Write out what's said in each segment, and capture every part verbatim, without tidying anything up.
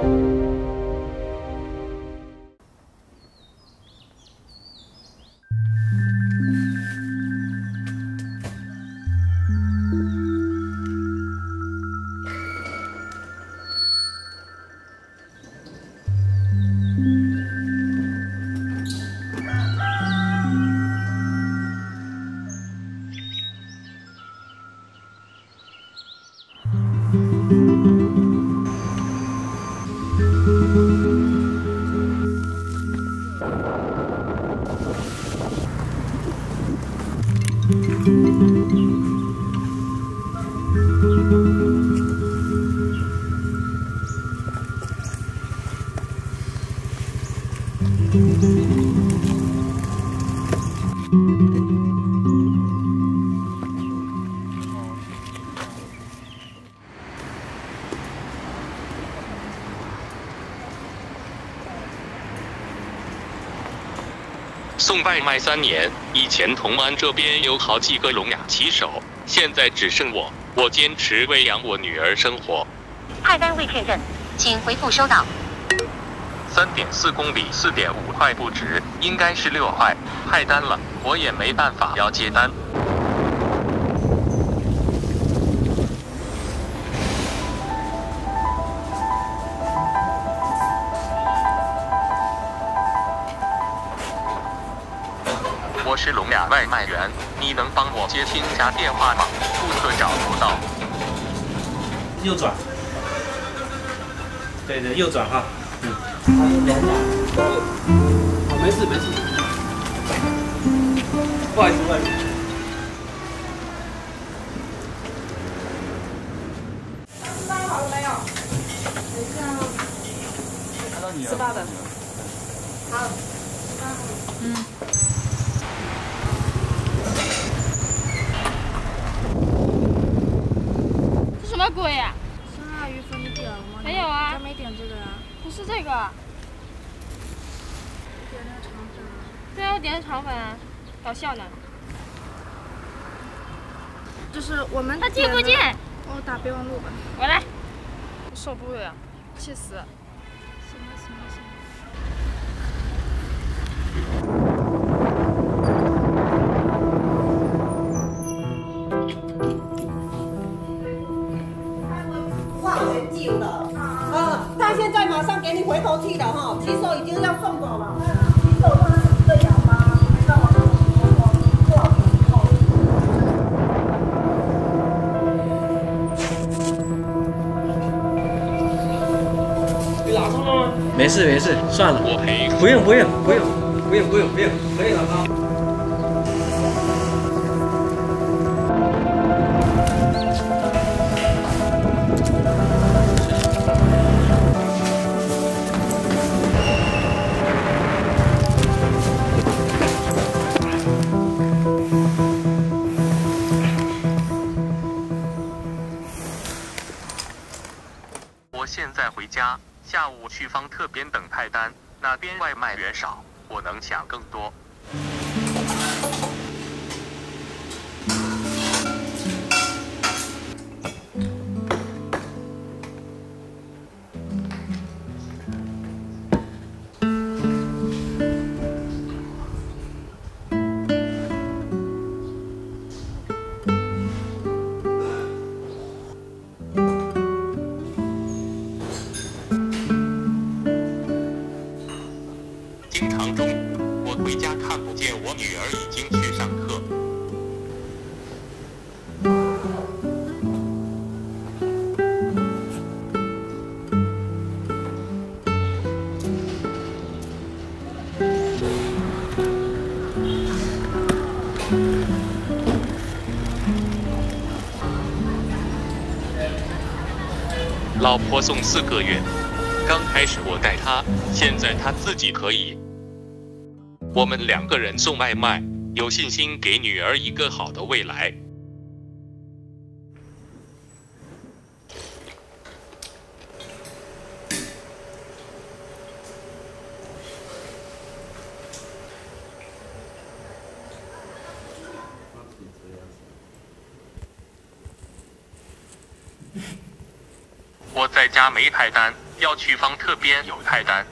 送外卖三年，以前同安这边有好几个聋哑骑手，现在只剩我。我坚持喂养我女儿生活。 派单未确认，请回复收到。 三点四公里，四点五块不止，应该是六块。派单了，我也没办法要接单。我是聋哑外卖员，你能帮我接听家电话吗？顾客找不到。 右转。对对，右转哈。嗯。 他是聋哑。好，没事没事。不好意思不好意思。包好了没有？等一下。看到你了。十八的。好。十八号。嗯。 什么鬼呀、啊？ 酸辣鱼粉你点了吗？ 没有啊， 咱没点这个呀、啊。 不是这个。 你点那个肠粉啊？ 对啊，我点的肠粉啊，搞笑呢。 就是我们。 他进不进？ 我打备忘录吧。 我来。我受不了，气死。 行了行了行了。 他现在马上给你回头踢了哈，骑手已经要送走了。骑手他是这样吗？让我做好你拉上了吗？ 没事没事，算了， 我赔。 不用不用不用不用不用不用，可以了啊。 我现在回家，下午去方特边等派单，那边外卖员少，我能抢更多。经常中午我回家看不见我女儿已经去上课。老婆送四个月，刚开始我带她，现在她自己可以。我们两个人送外卖，有信心给女儿一个好的未来。我在家没派单， 要去方特边有派单。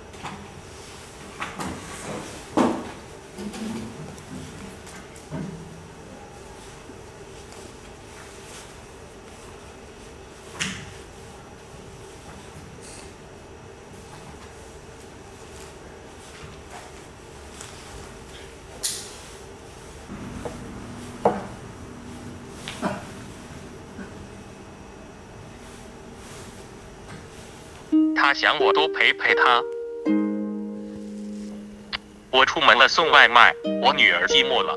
他想我多陪陪他。我出门了送外卖，我女儿寂寞了。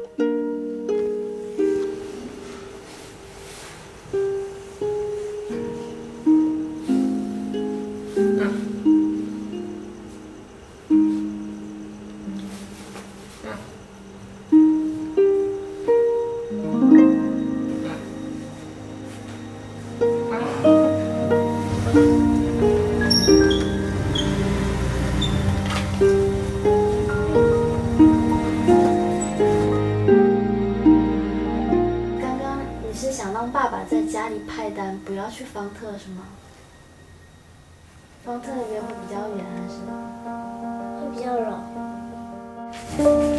爸爸在家里派单，不要去方特是吗？方特那边会比较远还是？ 会比较冷。